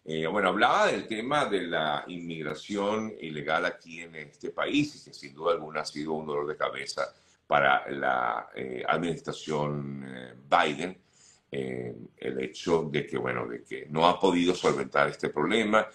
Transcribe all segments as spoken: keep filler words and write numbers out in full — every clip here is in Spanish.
Eh, bueno, hablaba del tema de la inmigración ilegal aquí en este país y que sin duda alguna ha sido un dolor de cabeza para la eh, administración eh, Biden. Eh, el hecho de que, bueno, de que no ha podido solventar este problema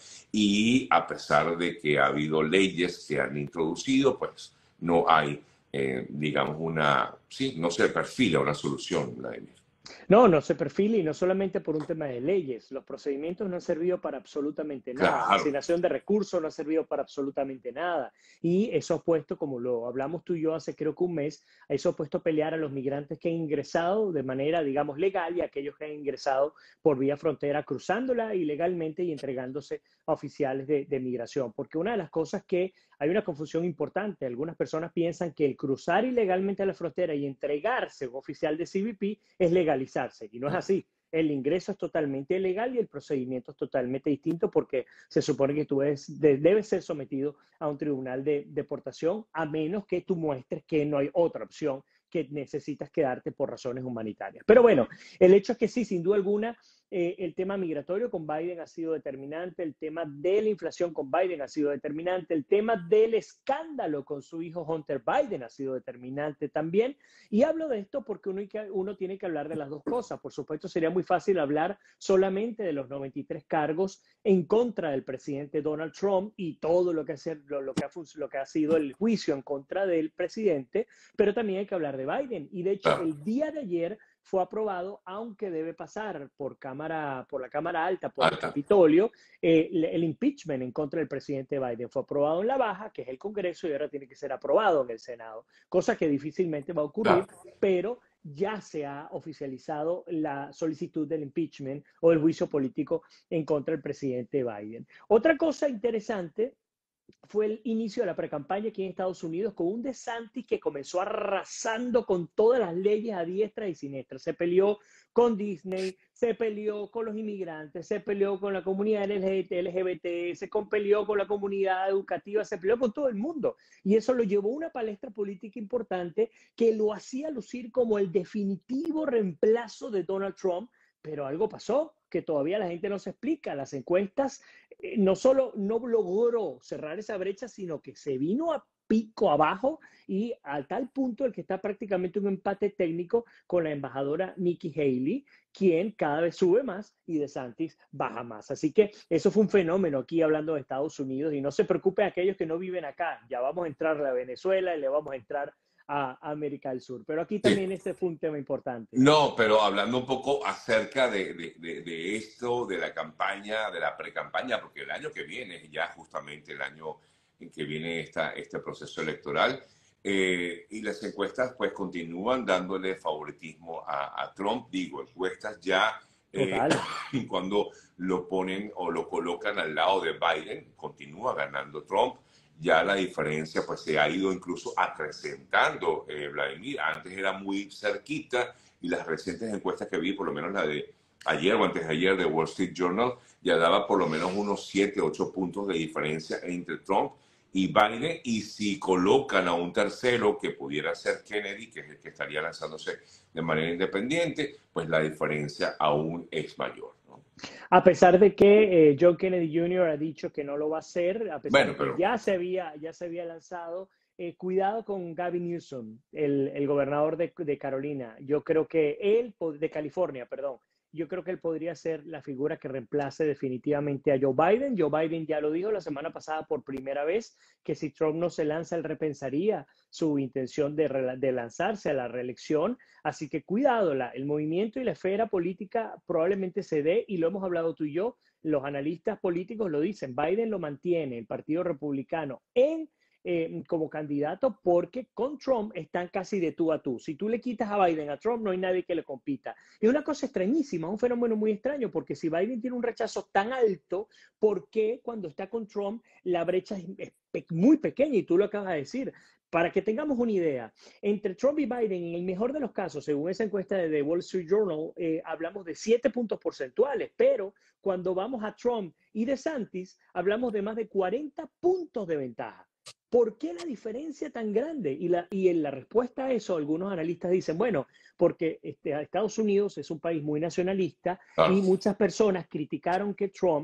y a pesar de que ha habido leyes que han introducido, pues no hay, eh, digamos, una, sí, no se perfila una solución, Vladimir. No, no se perfila y no solamente por un tema de leyes. Los procedimientos no han servido para absolutamente nada. La Claro, asignación de recursos no ha servido para absolutamente nada. Y eso ha puesto, como lo hablamos tú y yo hace creo que un mes, eso ha puesto a pelear a los migrantes que han ingresado de manera, digamos, legal y a aquellos que han ingresado por vía frontera, cruzándola ilegalmente y entregándose a oficiales de, de migración. Porque una de las cosas que hay una confusión importante. Algunas personas piensan que el cruzar ilegalmente a la frontera y entregarse a un oficial de C B P es legalizarse. Y no es así. El ingreso es totalmente ilegal y el procedimiento es totalmente distinto porque se supone que tú debes, debes ser sometido a un tribunal de deportación a menos que tú muestres que no hay otra opción, que necesitas quedarte por razones humanitarias. Pero bueno, el hecho es que sí, sin duda alguna, eh, el tema migratorio con Biden ha sido determinante, el tema de la inflación con Biden ha sido determinante, el tema del escándalo con su hijo Hunter Biden ha sido determinante también. Y hablo de esto porque uno, uno tiene que hablar de las dos cosas. Por supuesto, sería muy fácil hablar solamente de los noventa y tres cargos en contra del presidente Donald Trump y todo lo que, hace, lo, lo, que ha, lo que ha sido el juicio en contra del presidente, pero también hay que hablar de Biden. Y de hecho, claro. el día de ayer fue aprobado, aunque debe pasar por, cámara, por la Cámara Alta, por el Alta. Capitolio, eh, el impeachment en contra del presidente Biden fue aprobado en la Baja, que es el Congreso, y ahora tiene que ser aprobado en el Senado, cosa que difícilmente va a ocurrir, Claro. pero ya se ha oficializado la solicitud del impeachment o el juicio político en contra del presidente Biden. Otra cosa interesante fue el inicio de la precampaña aquí en Estados Unidos con un DeSantis que comenzó arrasando con todas las leyes a diestra y siniestra. Se peleó con Disney, se peleó con los inmigrantes, se peleó con la comunidad L G B T, se peleó con la comunidad educativa, se peleó con todo el mundo. Y eso lo llevó a una palestra política importante que lo hacía lucir como el definitivo reemplazo de Donald Trump. Pero algo pasó que todavía la gente no se explica. Las encuestas eh, no solo no logró cerrar esa brecha, sino que se vino a pico abajo y a tal punto el que está prácticamente un empate técnico con la embajadora Nikki Haley, quien cada vez sube más y DeSantis baja más. Así que eso fue un fenómeno aquí hablando de Estados Unidos y no se preocupen aquellos que no viven acá. Ya vamos a entrar a Venezuela y le vamos a entrar a América del Sur. Pero aquí Sí. también este fue un tema importante. No, pero hablando un poco acerca de, de, de, de esto, de la campaña, de la pre-campaña, porque el año que viene es ya justamente el año en que viene esta, este proceso electoral, eh, y las encuestas pues continúan dándole favoritismo a, a Trump, digo, encuestas ya eh, Total. cuando lo ponen o lo colocan al lado de Biden, continúa ganando Trump. Ya la diferencia pues se ha ido incluso acrecentando, eh, Vladimir. Antes era muy cerquita y las recientes encuestas que vi, por lo menos la de ayer o antes de ayer de Wall Street Journal, ya daba por lo menos unos siete, ocho puntos de diferencia entre Trump y Biden. Y si colocan a un tercero que pudiera ser Kennedy, que es el que estaría lanzándose de manera independiente, pues la diferencia aún es mayor, ¿no? A pesar de que eh, John Kennedy junior ha dicho que no lo va a hacer, a pesar Bueno, de que pero ya se había, ya se había lanzado, eh, cuidado con Gavin Newsom, el, el gobernador de, de, Carolina. Yo creo que él, de California, perdón, yo creo que él podría ser la figura que reemplace definitivamente a Joe Biden. Joe Biden ya lo dijo la semana pasada por primera vez, que si Trump no se lanza, él repensaría su intención de, de lanzarse a la reelección. Así que cuidado, la, el movimiento y la esfera política probablemente se dé, y lo hemos hablado tú y yo, los analistas políticos lo dicen, Biden lo mantiene, el Partido Republicano, en Eh, como candidato porque con Trump están casi de tú a tú. Si tú le quitas a Biden a Trump, no hay nadie que le compita. Es una cosa extrañísima, un fenómeno muy extraño, porque si Biden tiene un rechazo tan alto, ¿por qué cuando está con Trump la brecha es, es muy pequeña? Y tú lo acabas de decir. Para que tengamos una idea, entre Trump y Biden, en el mejor de los casos, según esa encuesta de The Wall Street Journal, eh, hablamos de siete puntos porcentuales, pero cuando vamos a Trump y DeSantis, hablamos de más de cuarenta puntos de ventaja. ¿Por qué la diferencia tan grande? Y, la, y en la respuesta a eso, algunos analistas dicen, bueno, porque este, Estados Unidos es un país muy nacionalista claro. y muchas personas criticaron que Trump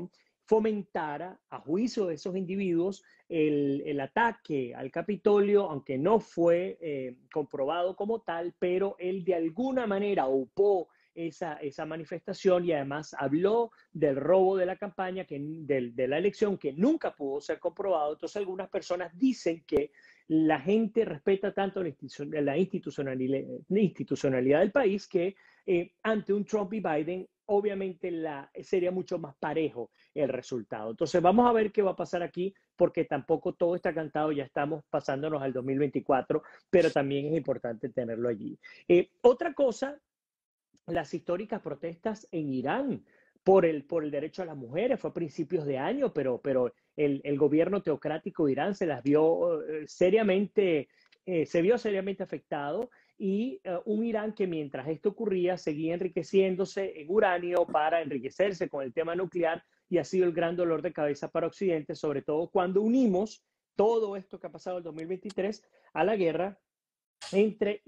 fomentara, a juicio de esos individuos, el, el ataque al Capitolio, aunque no fue eh, comprobado como tal, pero él de alguna manera upó esa, esa manifestación y además habló del robo de la campaña, que, de, de la elección, que nunca pudo ser comprobado. Entonces algunas personas dicen que la gente respeta tanto la institucionalidad, la institucionalidad del país que eh, ante un Trump y Biden, obviamente la, sería mucho más parejo el resultado. Entonces vamos a ver qué va a pasar aquí, porque tampoco todo está cantado, ya estamos pasándonos al dos mil veinticuatro, pero también es importante tenerlo allí. Eh, otra cosa, las históricas protestas en Irán por el, por el derecho a las mujeres, fue a principios de año, pero, pero el, el gobierno teocrático de Irán se las vio eh, seriamente, eh, se vio seriamente afectado, y uh, un Irán que mientras esto ocurría seguía enriqueciéndose en uranio para enriquecerse con el tema nuclear, y ha sido el gran dolor de cabeza para Occidente, sobre todo cuando unimos todo esto que ha pasado en el dos mil veintitrés a la guerra entre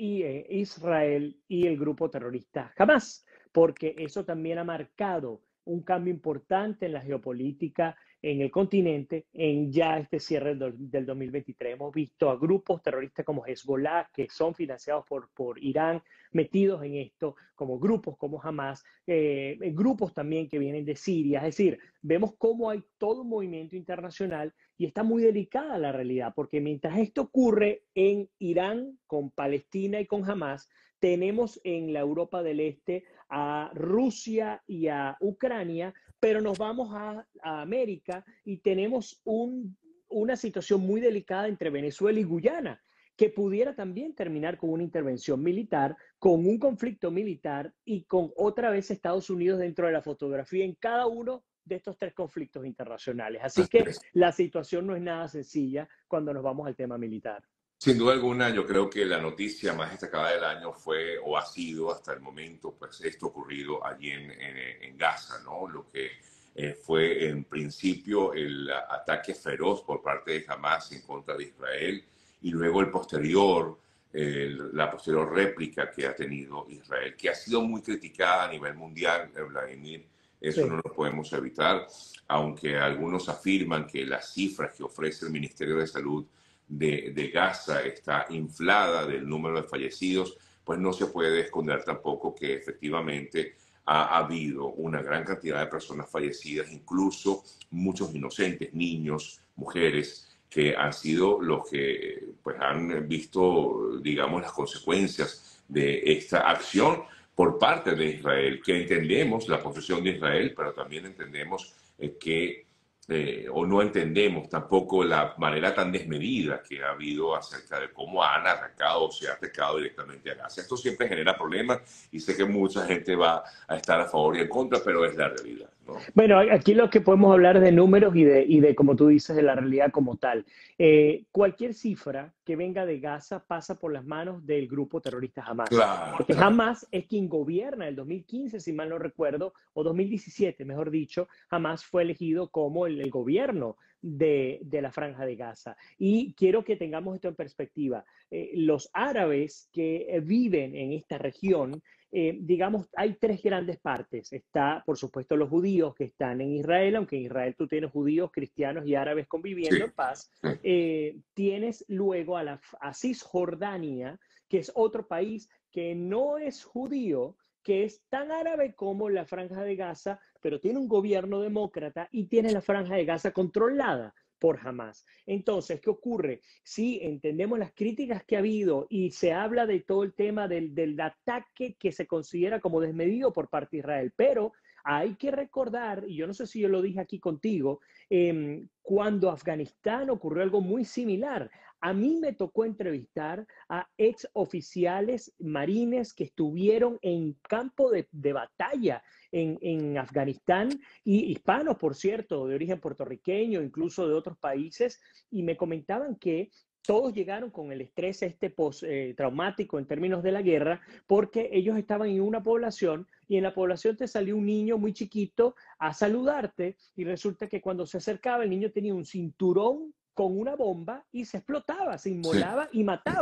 Israel y el grupo terrorista Hamas, porque eso también ha marcado un cambio importante en la geopolítica en el continente en ya este cierre del, del dos mil veintitrés. Hemos visto a grupos terroristas como Hezbollah, que son financiados por, por Irán, metidos en esto, como grupos como Hamas, eh, grupos también que vienen de Siria. Es decir, vemos cómo hay todo un movimiento internacional y está muy delicada la realidad, porque mientras esto ocurre en Irán, con Palestina y con Hamas, tenemos en la Europa del Este a Rusia y a Ucrania, pero nos vamos a, a América y tenemos un, una situación muy delicada entre Venezuela y Guyana, que pudiera también terminar con una intervención militar, con un conflicto militar y con otra vez Estados Unidos dentro de la fotografía en cada uno de estos tres conflictos internacionales. Así que la situación no es nada sencilla cuando nos vamos al tema militar. Sin duda alguna, yo creo que la noticia más destacada del año fue, o ha sido hasta el momento, pues esto ocurrido allí en, en, en Gaza, ¿no? Lo que eh, fue en principio el ataque feroz por parte de Hamas en contra de Israel, y luego el posterior, eh, la posterior réplica que ha tenido Israel, que ha sido muy criticada a nivel mundial, Vladimir. Eso sí. No lo podemos evitar, aunque algunos afirman que las cifras que ofrece el Ministerio de Salud De, de Gaza está inflada del número de fallecidos, pues no se puede esconder tampoco que efectivamente ha habido una gran cantidad de personas fallecidas, incluso muchos inocentes, niños, mujeres, que han sido los que pues, han visto, digamos, las consecuencias de esta acción por parte de Israel, que entendemos la posición de Israel, pero también entendemos eh, que Eh, o no entendemos tampoco la manera tan desmedida que ha habido acerca de cómo han atacado o se ha atacado directamente a Gaza. Esto siempre genera problemas y sé que mucha gente va a estar a favor y en contra, pero es la realidad, ¿no? Bueno, aquí lo que podemos hablar es de números y de, y de, como tú dices, de la realidad como tal. Eh, cualquier cifra que venga de Gaza pasa por las manos del grupo terrorista Hamas. Claro, porque claro. Hamas es quien gobierna el dos mil quince, si mal no recuerdo, o dos mil diecisiete, mejor dicho. Hamas fue elegido como el, el gobierno de, de la Franja de Gaza. Y quiero que tengamos esto en perspectiva. Eh, los árabes que viven en esta región, Eh, digamos, hay tres grandes partes. Está, por supuesto, los judíos que están en Israel, aunque en Israel tú tienes judíos, cristianos y árabes conviviendo Sí, en paz. sí. Eh, tienes luego a, la, a Cisjordania, que es otro país que no es judío, que es tan árabe como la Franja de Gaza, pero tiene un gobierno demócrata y tiene la Franja de Gaza controlada por Hamas. Entonces, ¿qué ocurre? Sí, entendemos las críticas que ha habido y se habla de todo el tema del, del ataque que se considera como desmedido por parte de Israel, pero hay que recordar, y yo no sé si yo lo dije aquí contigo, eh, cuando Afganistán ocurrió algo muy similar. A mí me tocó entrevistar a ex oficiales marines que estuvieron en campo de, de batalla en, en Afganistán, y hispanos, por cierto, de origen puertorriqueño, incluso de otros países, y me comentaban que todos llegaron con el estrés este post, eh, traumático en términos de la guerra, porque ellos estaban en una población y en la población te salió un niño muy chiquito a saludarte y resulta que cuando se acercaba el niño tenía un cinturón con una bomba y se explotaba, se inmolaba Sí. y mataba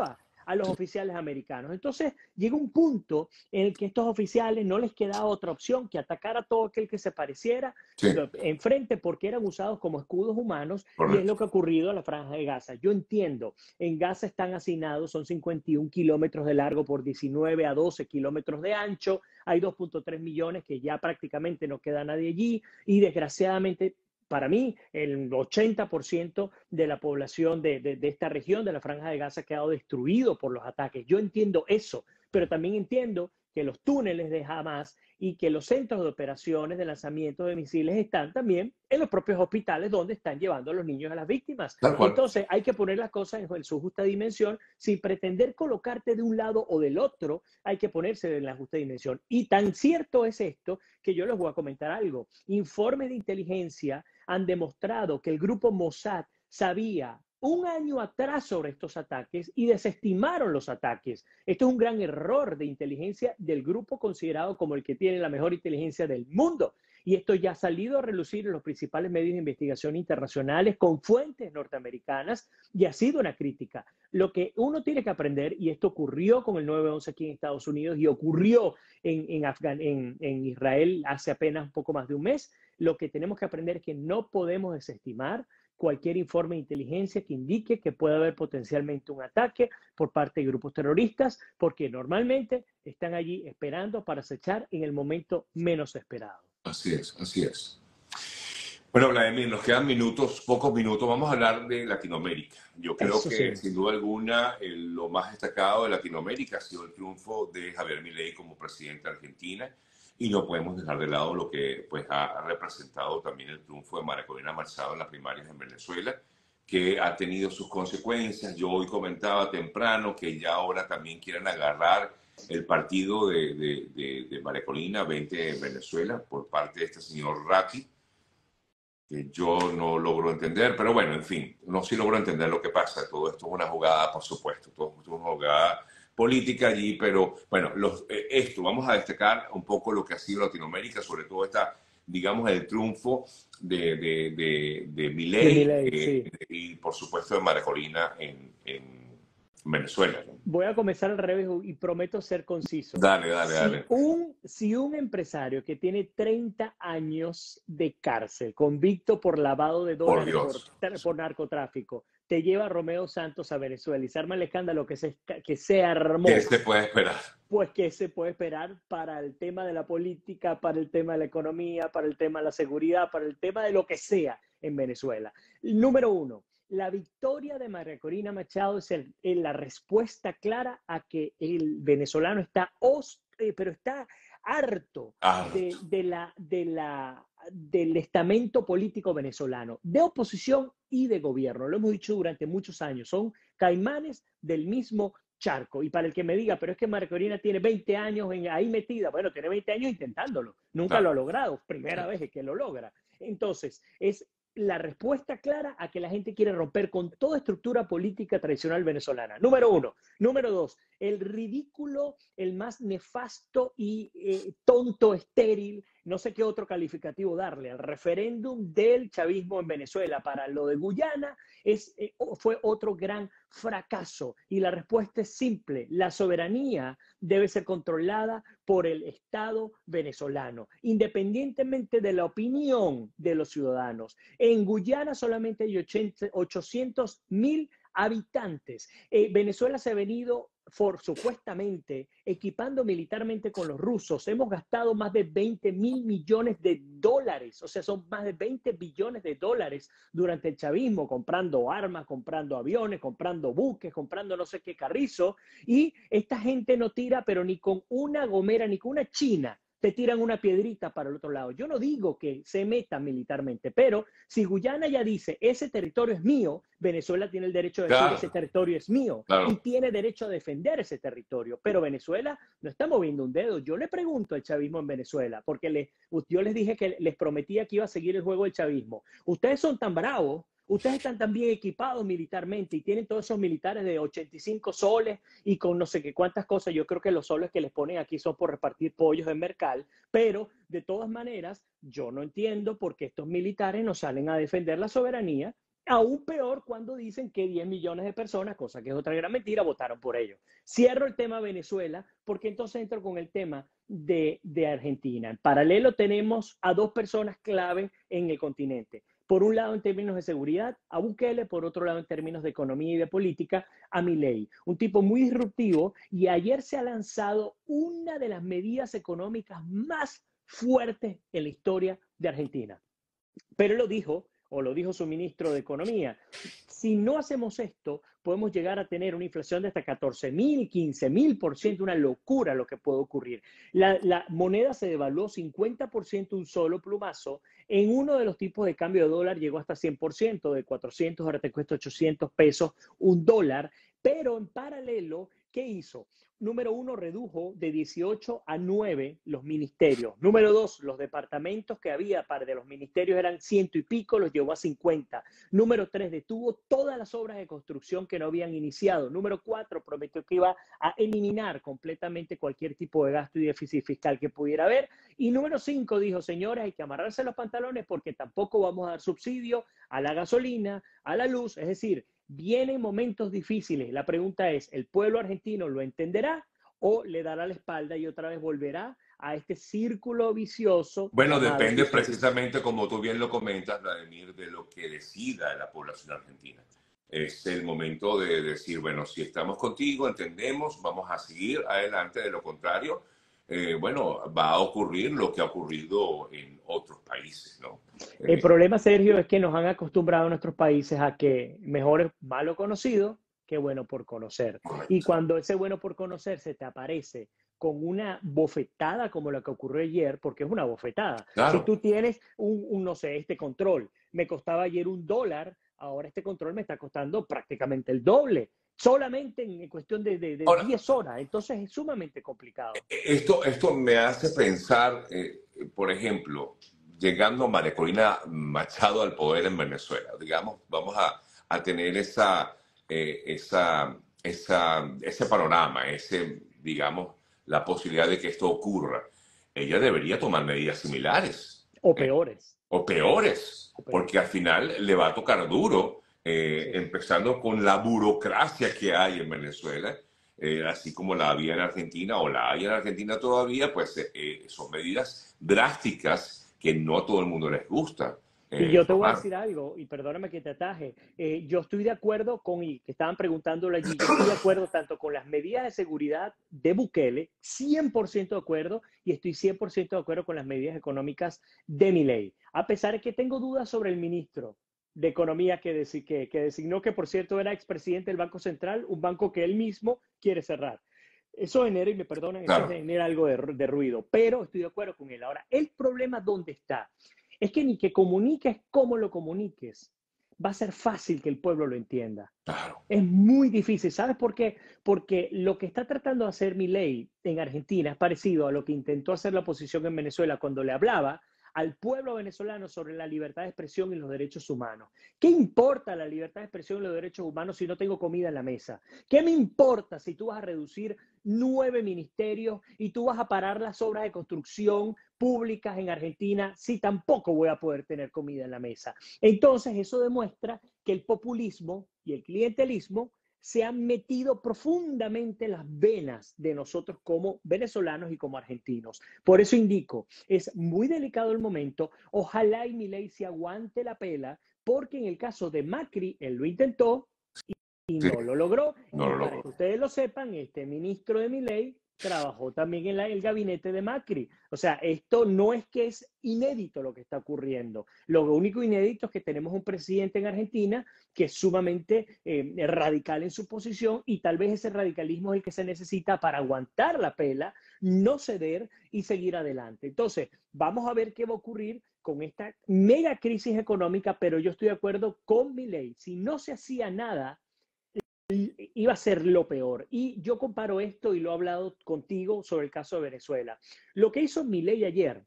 a los oficiales americanos. Entonces llega un punto en el que estos oficiales no les queda otra opción que atacar a todo aquel que se pareciera Sí, enfrente, porque eran usados como escudos humanos, y es correcto. lo que ha ocurrido en la Franja de Gaza. Yo entiendo, en Gaza están hacinados, son cincuenta y un kilómetros de largo por diecinueve a doce kilómetros de ancho, hay dos punto tres millones que ya prácticamente no queda nadie allí, y desgraciadamente para mí, el ochenta por ciento de la población de, de, de esta región, de la Franja de Gaza, ha quedado destruido por los ataques. Yo entiendo eso, pero también entiendo que los túneles de Hamas y que los centros de operaciones de lanzamiento de misiles están también en los propios hospitales donde están llevando a los niños a las víctimas. Tal cual. Entonces hay que poner las cosas en su justa dimensión, sin pretender colocarte de un lado o del otro, hay que ponerse en la justa dimensión. Y tan cierto es esto que yo les voy a comentar algo. Informes de inteligencia han demostrado que el grupo Mossad sabía un año atrás sobre estos ataques y desestimaron los ataques. Esto es un gran error de inteligencia del grupo considerado como el que tiene la mejor inteligencia del mundo. Y esto ya ha salido a relucir en los principales medios de investigación internacionales con fuentes norteamericanas y ha sido una crítica. Lo que uno tiene que aprender, y esto ocurrió con el nueve once aquí en Estados Unidos y ocurrió en, en, Afgan en, en Israel hace apenas un poco más de un mes, lo que tenemos que aprender es que no podemos desestimar cualquier informe de inteligencia que indique que puede haber potencialmente un ataque por parte de grupos terroristas, porque normalmente están allí esperando para acechar en el momento menos esperado. Así es, así es. Bueno, Vladimir, nos quedan minutos, pocos minutos. Vamos a hablar de Latinoamérica. Yo creo Eso que, sí. sin duda alguna, el, lo más destacado de Latinoamérica ha sido el triunfo de Javier Milei como presidente de Argentina. Y no podemos dejar de lado lo que pues, ha representado también el triunfo de María Corina Machado en las primarias en Venezuela, que ha tenido sus consecuencias. Yo hoy comentaba temprano que ya ahora también quieren agarrar el partido de, de, de, de María Corina Vente en Venezuela por parte de este señor Ratti, que yo no logro entender, pero bueno, en fin, no sí logro entender lo que pasa. Todo esto es una jugada, por supuesto, todo esto es una jugada política allí, pero bueno, los, eh, esto, vamos a destacar un poco lo que ha sido Latinoamérica, sobre todo esta, digamos, el triunfo de, de, de, de De Milei Milei, eh, sí. y por supuesto de María Corina en, en Venezuela, ¿no? Voy a comenzar al revés y prometo ser conciso. Dale, dale, Si dale. un, si un empresario que tiene treinta años de cárcel, convicto por lavado de Por dólares, por, Dios. por narcotráfico, te lleva a Romeo Santos a Venezuela y se arma el escándalo que se, que se ¿Qué armó, se puede esperar? pues ¿qué se puede esperar para el tema de la política, para el tema de la economía, para el tema de la seguridad, para el tema de lo que sea en Venezuela? Número uno, la victoria de María Corina Machado es el, el, la respuesta clara a que el venezolano está, eh, pero está harto Ah, de, de la, de la, del estamento político venezolano, de oposición y de gobierno. Lo hemos dicho durante muchos años, son caimanes del mismo charco. Y para el que me diga, pero es que María Corina tiene veinte años en, ahí metida, bueno, tiene veinte años intentándolo, nunca claro. lo ha logrado, primera vez que lo logra. Entonces, es la respuesta clara a que la gente quiere romper con toda estructura política tradicional venezolana. Número uno. Número dos, el ridículo, el más nefasto y eh, tonto, estéril, no sé qué otro calificativo darle, al referéndum del chavismo en Venezuela. Para lo de Guyana es, eh, fue otro gran fracaso. Y la respuesta es simple, la soberanía debe ser controlada por el Estado venezolano, independientemente de la opinión de los ciudadanos. En Guyana solamente hay ochocientos mil habitantes. Eh, Venezuela se ha venido for, supuestamente equipando militarmente con los rusos. Hemos gastado más de veinte mil millones de dólares, o sea, son más de veinte billones de dólares durante el chavismo, comprando armas, comprando aviones, comprando buques, comprando no sé qué carrizo, y esta gente no tira, pero ni con una gomera, ni con una china, te tiran una piedrita para el otro lado. Yo no digo que se metan militarmente, pero si Guyana ya dice, ese territorio es mío, Venezuela tiene el derecho de decir, Claro, ese territorio es mío, claro. y tiene derecho a defender ese territorio. Pero Venezuela no está moviendo un dedo. Yo le pregunto al chavismo en Venezuela, porque le, yo les dije que les prometía que iba a seguir el juego del chavismo. Ustedes son tan bravos, ustedes están tan bien equipados militarmente y tienen todos esos militares de ochenta y cinco soles y con no sé qué cuántas cosas. Yo creo que los soles que les ponen aquí son por repartir pollos en Mercal, pero de todas maneras yo no entiendo por qué estos militares no salen a defender la soberanía Aún peor cuando dicen que diez millones de personas, cosa que es otra gran mentira, votaron por ello. Cierro el tema Venezuela porque entonces entro con el tema de, de Argentina. En paralelo tenemos a dos personas clave en el continente. Por un lado, en términos de seguridad, a Bukele; por otro lado, en términos de economía y de política, a Milei. Un tipo muy disruptivo, y ayer se ha lanzado una de las medidas económicas más fuertes en la historia de Argentina. Pero él lo dijo, o lo dijo su ministro de Economía: si no hacemos esto, podemos llegar a tener una inflación de hasta catorce mil, quince mil por ciento, una locura lo que puede ocurrir. La, la moneda se devaluó cincuenta por ciento un solo plumazo. En uno de los tipos de cambio de dólar llegó hasta cien por ciento, de cuatrocientos, ahora te cuesta ochocientos pesos un dólar. Pero en paralelo, ¿qué hizo? Número uno, redujo de dieciocho a nueve los ministerios. Número dos, los departamentos que había para de los ministerios eran ciento y pico, los llevó a cincuenta. Número tres, detuvo todas las obras de construcción que no habían iniciado. Número cuatro, prometió que iba a eliminar completamente cualquier tipo de gasto y déficit fiscal que pudiera haber. Y número cinco, dijo: señores, hay que amarrarse los pantalones porque tampoco vamos a dar subsidio a la gasolina, a la luz. Es decir, vienen momentos difíciles. La pregunta es: ¿el pueblo argentino lo entenderá o le dará la espalda y otra vez volverá a este círculo vicioso Bueno, llamado depende kirchnerismo? precisamente, como tú bien lo comentas, Vladimir, de lo que decida la población argentina. Es el momento de decir, bueno, si estamos contigo, entendemos, vamos a seguir adelante; de lo contrario, eh, bueno, va a ocurrir lo que ha ocurrido en otros países, ¿no? El Eh, problema, Sergio, es que nos han acostumbrado a nuestros países a que mejor es malo conocido que bueno por conocer. Y correcto. cuando ese bueno por conocer se te aparece con una bofetada como la que ocurrió ayer, porque es una bofetada. Si Claro. tú tienes un, un, no sé, este control, me costaba ayer un dólar, ahora este control me está costando prácticamente el doble, solamente en cuestión de, de, de Ahora, diez horas. Entonces es sumamente complicado. esto, esto me hace pensar, eh, por ejemplo, llegando María Corina Machado al poder en Venezuela, digamos, vamos a, a tener esa, eh, esa, esa, ese panorama, ese, digamos, la posibilidad de que esto ocurra. Ella debería tomar medidas similares, O eh, peores. o peores, O porque peores. al final le va a tocar duro, eh, Sí. empezando con la burocracia que hay en Venezuela, eh, así como la había en Argentina o la hay en Argentina todavía. Pues eh, son medidas drásticas que no a todo el mundo les gusta Y eh, yo te voy a tomar. decir algo, y perdóname que te ataje, eh, yo estoy de acuerdo con, y que estaban preguntándolo allí, yo estoy de acuerdo tanto con las medidas de seguridad de Bukele, cien por ciento de acuerdo, y estoy cien por ciento de acuerdo con las medidas económicas de Milei, a pesar de que tengo dudas sobre el ministro de Economía que, desi que, que designó, que por cierto era expresidente del Banco Central, un banco que él mismo quiere cerrar. Eso genera, y me perdonan, eso Claro. genera algo de, de ruido, pero estoy de acuerdo con él. Ahora, el problema, ¿dónde está? Es que ni que comuniques cómo lo comuniques, va a ser fácil que el pueblo lo entienda. Claro. Es muy difícil. ¿Sabes por qué? Porque lo que está tratando de hacer Milei en Argentina es parecido a lo que intentó hacer la oposición en Venezuela cuando le hablaba al pueblo venezolano sobre la libertad de expresión y los derechos humanos. ¿Qué importa la libertad de expresión y los derechos humanos si no tengo comida en la mesa? ¿Qué me importa si tú vas a reducir nueve ministerios y tú vas a parar las obras de construcción públicas en Argentina si tampoco voy a poder tener comida en la mesa? Entonces, eso demuestra que el populismo y el clientelismo se han metido profundamente en las venas de nosotros como venezolanos y como argentinos. Por eso indico, es muy delicado el momento. Ojalá y Milei se aguante la pela, porque en el caso de Macri, él lo intentó y Sí, no lo logró. no Y lo para logro. que ustedes lo sepan, este ministro de Milei trabajó también en la, el gabinete de Macri. O sea, esto no es que es inédito lo que está ocurriendo. Lo único inédito es que tenemos un presidente en Argentina que es sumamente eh, radical en su posición, y tal vez ese radicalismo es el que se necesita para aguantar la pela, no ceder y seguir adelante. Entonces, vamos a ver qué va a ocurrir con esta mega crisis económica, pero yo estoy de acuerdo con Milei. Si no se hacía nada, iba a ser lo peor. Y yo comparo esto, y lo he hablado contigo sobre el caso de Venezuela. Lo que hizo Milei ayer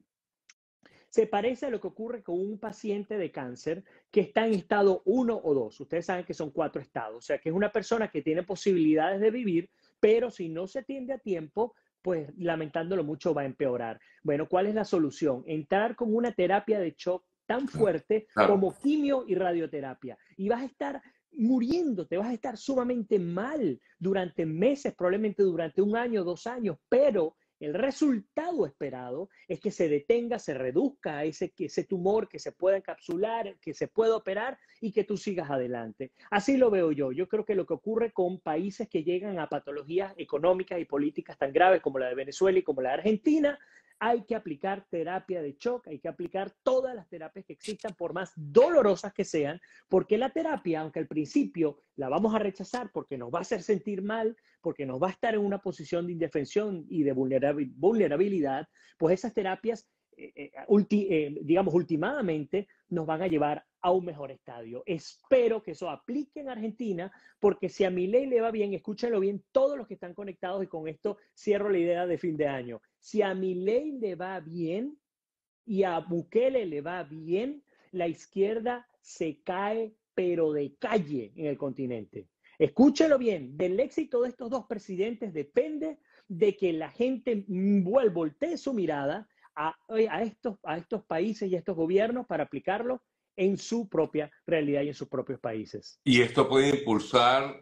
se parece a lo que ocurre con un paciente de cáncer que está en estado uno o dos. Ustedes saben que son cuatro estados. O sea, que es una persona que tiene posibilidades de vivir, pero si no se atiende a tiempo, pues lamentándolo mucho va a empeorar. Bueno, ¿cuál es la solución? Entrar con una terapia de shock tan fuerte Claro. como quimio y radioterapia. Y vas a estar muriéndote, vas a estar sumamente mal durante meses, probablemente durante un año, dos años, pero el resultado esperado es que se detenga, se reduzca ese, ese tumor, que se pueda encapsular, que se pueda operar y que tú sigas adelante. Así lo veo yo. Yo creo que lo que ocurre con países que llegan a patologías económicas y políticas tan graves como la de Venezuela y como la de Argentina, hay que aplicar terapia de shock, hay que aplicar todas las terapias que existan, por más dolorosas que sean, porque la terapia, aunque al principio la vamos a rechazar porque nos va a hacer sentir mal, porque nos va a estar en una posición de indefensión y de vulnerabilidad, pues esas terapias, eh, ulti, eh, digamos, últimamente nos van a llevar a un mejor estadio. Espero que eso aplique en Argentina, porque si a Milei le va bien, escúchenlo bien todos los que están conectados, y con esto cierro la idea de fin de año. Si a Milei le va bien y a Bukele le va bien, la izquierda se cae, pero de calle en el continente. Escúchelo bien, del éxito de estos dos presidentes depende de que la gente voltee su mirada a, a, estos, a estos países y a estos gobiernos para aplicarlo en su propia realidad y en sus propios países. ¿Y esto puede impulsar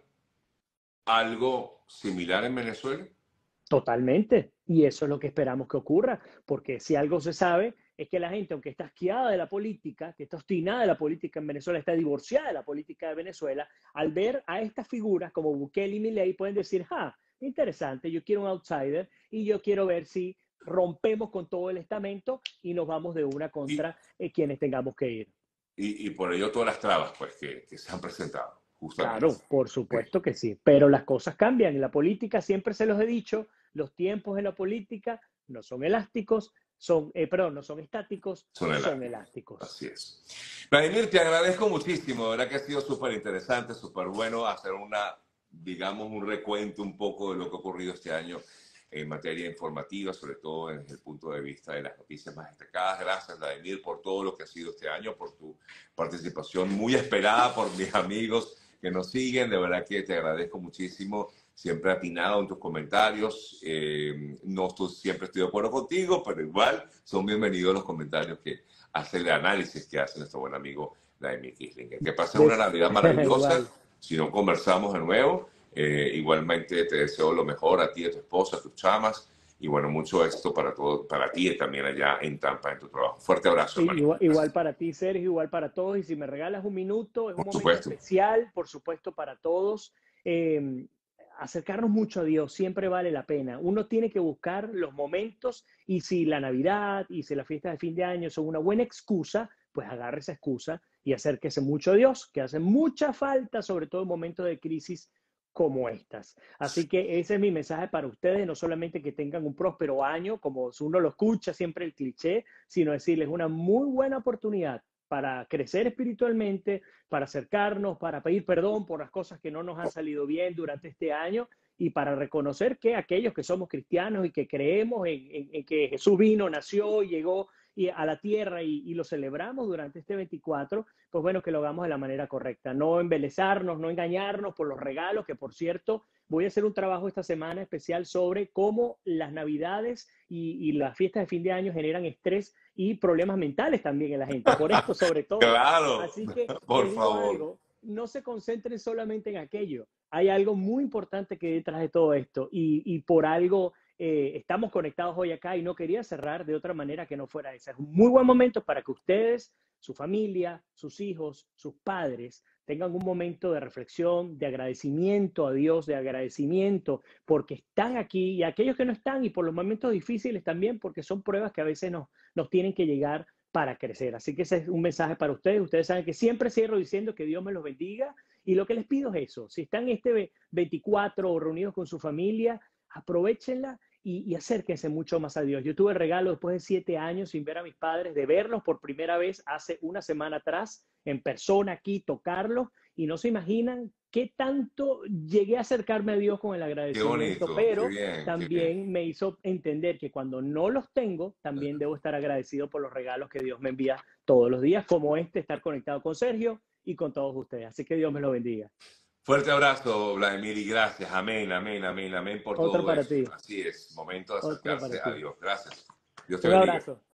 algo similar en Venezuela? Totalmente. Y eso es lo que esperamos que ocurra, porque si algo se sabe es que la gente, aunque está asqueada de la política, que está obstinada de la política en Venezuela, está divorciada de la política de Venezuela, al ver a estas figuras como Bukele y Milei pueden decir, ah, interesante, yo quiero un outsider y yo quiero ver si rompemos con todo el estamento y nos vamos de una contra Y, eh, quienes tengamos que ir. y, y por ello todas las trabas pues, que, que se han presentado, justamente. Claro, por Sí. supuesto que sí, pero las cosas cambian. En la política, siempre se los he dicho, los tiempos en la política no son elásticos, son, eh, perdón, no son estáticos, Son son elásticos. elásticos. Así es. Vladimir, te agradezco muchísimo. De verdad que ha sido súper interesante, súper bueno hacer una, digamos, un recuento un poco de lo que ha ocurrido este año en materia informativa, sobre todo desde el punto de vista de las noticias más destacadas. Gracias, Vladimir, por todo lo que ha sido este año, por tu participación muy esperada por mis amigos que nos siguen. De verdad que te agradezco muchísimo. Siempre atinado en tus comentarios. Eh, no estoy, siempre estoy de acuerdo contigo, pero igual son bienvenidos los comentarios que hace el análisis que hace nuestro buen amigo Vladimir Kissinger. Que pasen una Navidad maravillosa. Si no conversamos de nuevo, eh, igualmente te deseo lo mejor a ti, a tu esposa, a tus chamas. Y bueno, mucho éxito para, todo, para ti y también allá en Tampa, en tu trabajo. Fuerte abrazo, hermano. Igual, igual para ti, Sergio, igual para todos. Y si me regalas un minuto, es un Por momento supuesto. especial, por supuesto, para todos. Eh, acercarnos mucho a Dios siempre vale la pena. Uno tiene que buscar los momentos, y si la Navidad y si las fiestas de fin de año son una buena excusa, pues agarre esa excusa y acérquese mucho a Dios, que hace mucha falta, sobre todo en momentos de crisis como estas. Así que ese es mi mensaje para ustedes, no solamente que tengan un próspero año, como uno lo escucha siempre el cliché, sino decirles una muy buena oportunidad para crecer espiritualmente, para acercarnos, para pedir perdón por las cosas que no nos han salido bien durante este año, y para reconocer que aquellos que somos cristianos y que creemos en, en, en que Jesús vino, nació, llegó y a la tierra y, y lo celebramos durante este veinticuatro, pues bueno, que lo hagamos de la manera correcta, no embelezarnos, no engañarnos por los regalos, que por cierto, voy a hacer un trabajo esta semana especial sobre cómo las Navidades y, y las fiestas de fin de año generan estrés y problemas mentales también en la gente, por esto sobre todo. Claro, Así que por les digo favor. algo, no se concentren solamente en aquello, hay algo muy importante que hay detrás de todo esto, y, y por algo eh, estamos conectados hoy acá, y no quería cerrar de otra manera que no fuera esa. Es un muy buen momento para que ustedes, su familia, sus hijos, sus padres, tengan un momento de reflexión, de agradecimiento a Dios, de agradecimiento porque están aquí, y aquellos que no están, y por los momentos difíciles también, porque son pruebas que a veces nos, nos tienen que llegar para crecer. Así que ese es un mensaje para ustedes. Ustedes saben que siempre cierro diciendo que Dios me los bendiga, y lo que les pido es eso. Si están este veinticuatro reunidos con su familia, aprovechenla y, y acérquense mucho más a Dios. Yo tuve el regalo después de siete años sin ver a mis padres, de verlos por primera vez hace una semana atrás, en persona aquí, tocarlos, y no se imaginan qué tanto llegué a acercarme a Dios con el agradecimiento, Qué bonito, pero qué bien, también qué bien. me hizo entender que cuando no los tengo, también debo estar agradecido por los regalos que Dios me envía todos los días, como este, estar conectado con Sergio y con todos ustedes. Así que Dios me lo bendiga. Fuerte abrazo, Vladimir, y gracias. Amén, amén, amén, amén por Otro todo para esto. ti. Así es, momento de Otro acercarse para a ti. Dios. Gracias. Dios te Un bendiga. abrazo.